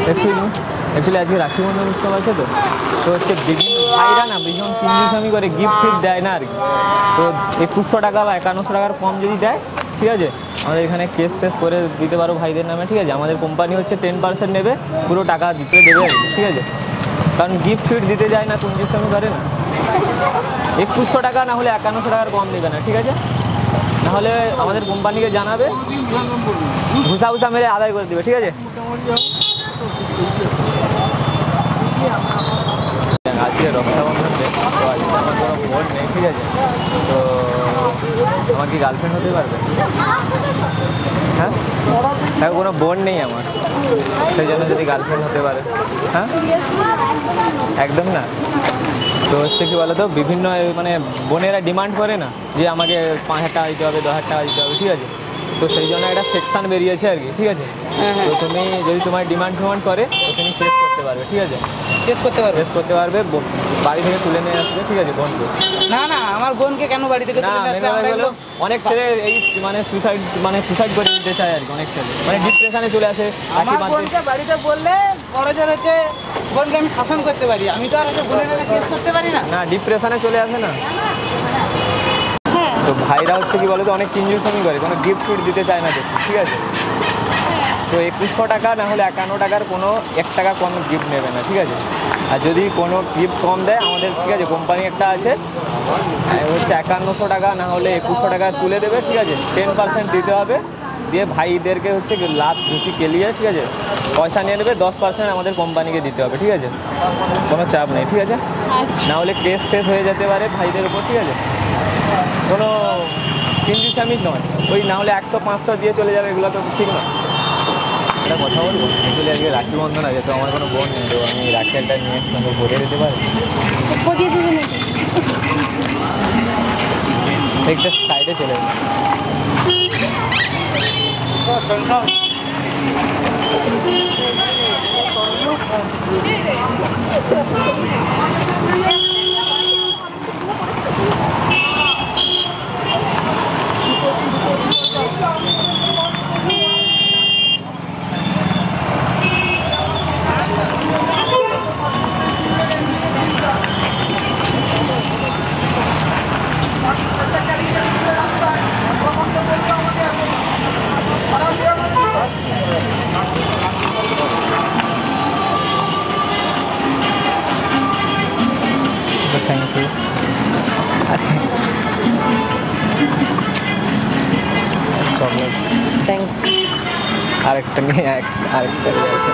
Actually আজকে রাখি বন্ধন উৎসব আছে তো হচ্ছে বিভিন্ন ভাইরা না ভীষণ কিঞ্জুসামি করে গিফট ফিফট দেয় না আর কি। তো 2100 টাকা বা 5100 টাকার কম যদি দেয়, ঠিক আছে, আমাদের এখানে কেস ফেস করে দিতে পারো ভাইদের নামে, ঠিক আছে। আমাদের কোম্পানি হচ্ছে 10% নেবে, পুরো টাকা দিতে দেবে আর কি, ঠিক আছে। কারণ গিফট ফিফট দিতে যায় না, কিঞ্জুসামি করে না। 2100 টাকা না হলে 5100 টাকার কম দেবে না, ঠিক আছে। নাহলে আমাদের কোম্পানিকে জানাবে, ঘুষা ঘুষা মেরে আদায় করে দেবে, ঠিক আছে। আজকে রক্ষাবন্ধন তো আজকে আমার কোনো বোন নেই, ঠিক আছে। তো আমার কি গার্লফ্রেন্ড হতে পারবে? হ্যাঁ, হ্যাঁ, কোনো বোন নেই আমার, সেই জন্য যদি গার্লফ্রেন্ড হতে পারে। হ্যাঁ, একদম না। তো হচ্ছে কি বলো তো, বিভিন্ন মানে বোনেরা ডিমান্ড করে না যে আমাকে 5000 টাকা দিতে হবে, 10,000 টাকা দিতে হবে, ঠিক আছে। তো সেই জন্য একটা সেকশন বেরিয়েছে আর কি, ঠিক আছে। তো তুমি যদি তোমার ডিমান্ড ফিমান্ড করে তো তুমি কেস করতে পারবে, ঠিক আছে। কেস করতে পারবে বাড়ি থেকে তুলে নিয়ে আসবে, ঠিক আছে, বোনকে। না না, আমার বোনকে কেন বাড়ি থেকে তুলে নিয়ে আসবে? অনেক ছেলে এই মানে সুসাইড করে নিতে চায় আর কি, অনেক ছেলে মানে ডিপ্রেশনে চলে আসে। আমার বোনকে বাড়িতে বললে বড় জোর হচ্ছে বোনকে আমি শাসন করতে পারি, আমি তো আর বোনের নামে কেস করতে পারি না। না, ডিপ্রেশনে চলে আসে না। তো ভাইরা হচ্ছে কি বলে তো, অনেক কিঞ্জুসামি করে, কোনো গিফট ফিফট দিতে চায় না দেখি, ঠিক আছে। তো 2100 টাকা না হলে 51 টাকার কোনো 1 টাকা কম গিফট নেবে না, ঠিক আছে। আর যদি কোনো গিফট কম দেয় আমাদের, ঠিক আছে, কোম্পানি একটা আছে হচ্ছে 5100 টাকা না হলে 2100 টাকা তুলে দেবে, ঠিক আছে। 10% দিতে হবে, দিয়ে ভাইদেরকে হচ্ছে লাভ ঘুষি কেলিয়ে, ঠিক আছে, পয়সা নিয়ে নেবে। 10% আমাদের কোম্পানিকে দিতে হবে, ঠিক আছে, কোনো চাপ নেই, ঠিক আছে। না হলে কেস টেস হয়ে যেতে পারে ভাইদের উপর, ঠিক আছে। কোনো কিঞ্জুসামি নয়, ওই না হলে 100-500 দিয়ে চলে যাবে, এগুলো তো ঠিক না। একটা কথা বলবো, অ্যাকচুয়ালি আজকে রাখি বন্ধন আছে, তো আমার কোনো বোন নেই, তো আমি রাখি একটা নিয়ে এসেছিলাম, তো পরিয়ে দিতে পারি? একটা সাইডে চলে যাবে। Thank you. Chocolate thank you. আরেকটা নিয়ে আরেকটা নিয়ে আছে।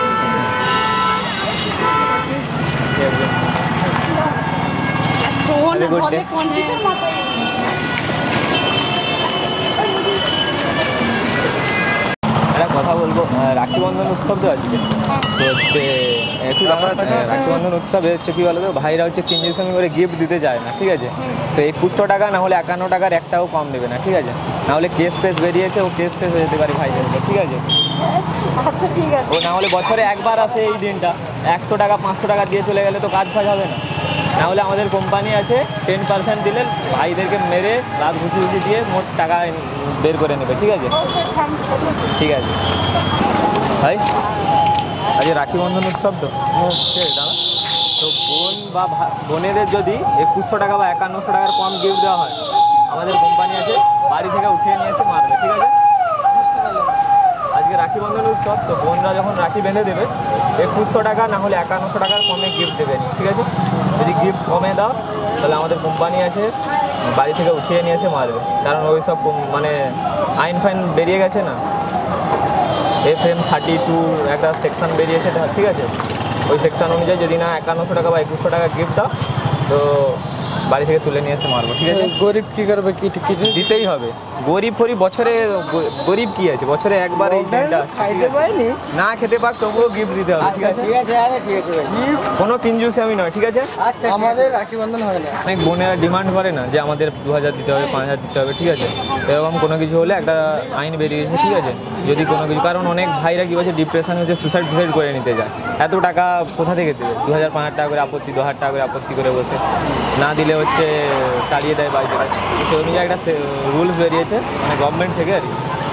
একটা কথা বলবো, রাখি বন্ধন উৎসব তো আজকে, তো হচ্ছে একটু রাখি বন্ধন উৎসবে হচ্ছে কি বলতো, ভাইরা হচ্ছে কিঞ্জুসামি করে গিফট দিতে চায় না, ঠিক আছে। তো 2100 টাকা না হলে 51 টাকার একটাও কম দেবে না, ঠিক আছে। না হলে কেস ফেস বেরিয়েছে, ও কেস ফেস হয়ে যেতে পারে ভাইদের উপর, ঠিক আছে। ও না হলে বছরে একবার আসে এই দিনটা, 100 টাকা 500 টাকা দিয়ে চলে গেলে তো কাজ ফাজ হবে না। না হলে আমাদের কোম্পানি আছে, 10% দিলে ভাইদেরকে মেরে লাভ ঘুষি ঘুষি দিয়ে মোট টাকা বের করে নেবে, ঠিক আছে। ঠিক আছে ভাই, আজকে রাখি বন্ধন উৎসব তো দাদা, তো বোন বা বোনেদের যদি 2100 টাকা বা 5100 টাকার কম গিফট দেওয়া হয়, আমাদের কোম্পানি আছে, বাড়ি থেকে উঠিয়ে নিয়ে এসে মারবে, ঠিক আছে। আজকে রাখি বন্ধন উৎসব, তো বোনরা যখন রাখি বেঁধে দেবে 2100 টাকা না হলে 5100 টাকার কমে গিফট দেবে, ঠিক আছে। যদি গিফট কমে দাও তাহলে আমাদের কোম্পানি আছে, বাড়ি থেকে উঠিয়ে নিয়ে এসে মারবে। কারণ ওই সব মানে আইন ফাইন বেরিয়ে গেছে না, FM 32 একটা সেকশন বেরিয়েছে, ঠিক আছে। ওই সেকশন অনুযায়ী যদি না 5100 টাকা বা 2100 টাকা গিফট দাও, তো বাড়ি থেকে তুলে নিয়ে এসে মারবো, ঠিক আছে। গরিব কি করবে, কি দিতেই হবে। গরিব ফরিব বছরে, গরিব কি আছে, বছরে একবার এই দিনটা খাইতে পাইনি, না খেতে পাক তবুও গিফট দিতে হবে, ঠিক আছে। কোনো কিঞ্জুসামি নয়, ঠিক আছে। আচ্ছা, আমাদের রাখি বন্ধন হয় না। অনেক বোনেরা ডিমান্ড করে না যে আমাদের 2000 দিতে হবে, 5000 দিতে হবে, ঠিক আছে। এরকম কোনো কিছু হলে একটা আইন বেরিয়েছে, ঠিক আছে। যদি কোনো কিছু, কারণ অনেক ভাইরা কি বলছে ডিপ্রেশন হচ্ছে, সুসাইড করে নিতে যায়। এত টাকা কোথা থেকে দেবে? 2000-5000 টাকা করে আপত্তি, 2000 টাকা করে আপত্তি করে বসে, না দিলে হচ্ছে তাড়িয়ে দেয় বাড়িতে। সেই অনুযায়ী একটা রুলস বেরিয়েছে মানে গভর্নমেন্ট থেকে আর কি।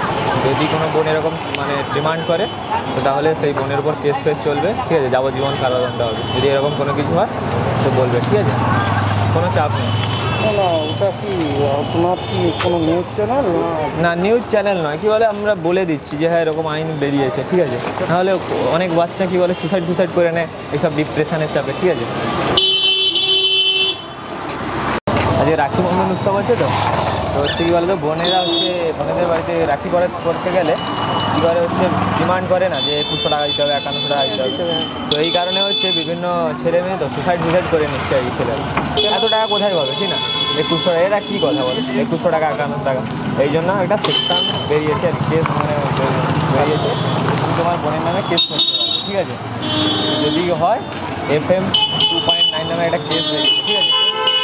যদি কোনো বোন এরকম মানে ডিমান্ড করে তো তাহলে সেই বোনের উপর কেস ফেস চলবে, ঠিক আছে, যাবজ্জীবন কারাদণ্ড হবে। যদি এরকম কোনো কিছু হয় তো বলবে, ঠিক আছে, কোনো চাপ নেই। না ওটা কি আপনার কি কোনো নিউজ চ্যানেল না? না নিউজ চ্যানেল নয়, কী বলে আমরা বলে দিচ্ছি যে হ্যাঁ এরকম আইন বেরিয়েছে, ঠিক আছে। নাহলে অনেক বাচ্চা কী বলে সুসাইড করে নেয় এইসব ডিপ্রেশনের চাপে, ঠিক আছে। আজকে রাখি বন্ধন উৎসব আছে তো হচ্ছে কী বলতো বোনেরা হচ্ছে বোনেদের বাড়িতে রাখি করতে গেলে কী করে হচ্ছে ডিমান্ড করে না যে 2100 টাকা দিতে হবে, 5100 টাকা দিতে হবে। তো এই কারণে হচ্ছে বিভিন্ন ছেলে মেয়ে তো সুসাইড করে নিচ্ছে এই ছেলেরা। এত টাকা কোথায় পাবে, ঠিক না? 2100 টাকা, এরা কী কথা বলে 2100 টাকা 51 টাকা। এই জন্য একটা সেকশন বেরিয়েছে, কেস মানে বেরিয়েছে, তুমি তোমার বোনের নামে কেস করতে পারবে, ঠিক আছে। যদি হয় FM 2.9 নামে একটা কেস বেরিয়েছে, ঠিক আছে,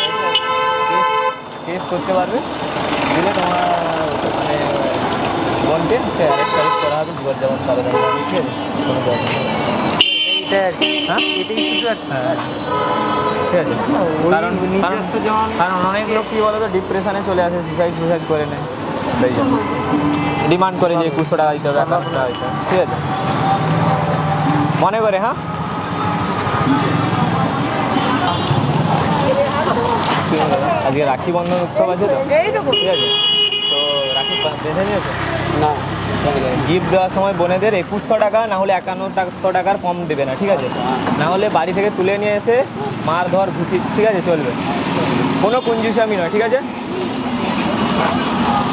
কেস করতে পারবে, দিলে তোমার মানে বোনকে হচ্ছে অ্যারেস্ট করা হবে, যাবজ্জীবন কারাদণ্ড হবে, ঠিক আছে, কোনো প্রবলেম নেই। হ্যাঁ এটাই শুধু হ্যাঁ ঠিক আছে। কারণ অনেক লোক কী বলো তো ডিপ্রেশনে চলে আসে, সুসাইড করে নেয়, সেই জন্য ডিমান্ড করে যে 2100 টাকা দিতে হবে, 5100 টাকা দিতে হবে, ঠিক আছে, মনে করে। হ্যাঁ আজকে রাখি বন্ধন উৎসব আছে তো, ঠিক আছে। তো রাখি বেঁধে নিয়েছে না গিফট দেওয়ার সময় বোনেদের 2100 টাকা না হলে 5100 টাকার কম দেবে না, ঠিক আছে। না হলে বাড়ি থেকে তুলে নিয়ে এসে মার ধর ঘুষি, ঠিক আছে, চলবে, কোনো কুঞ্জুসামি নয়, ঠিক আছে।